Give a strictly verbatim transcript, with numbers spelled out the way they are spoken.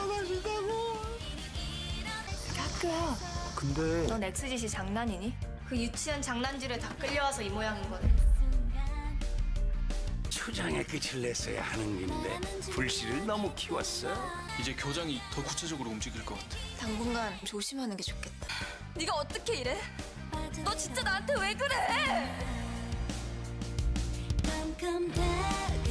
돌아가신다고. 이게 학교야. 근데 넌 엑스짓이 장난이니? 그 유치원 장난질에 다 끌려와서 이 모양인 거네. 초장의 끝을 냈어야 하는 길인데 불씨를 너무 키웠어. 이제 교장이 더 구체적으로 움직일 것 같아. 당분간 조심하는 게 좋겠다. 네가 어떻게 이래? 너 진짜 나한테 왜 그래? Come, come back.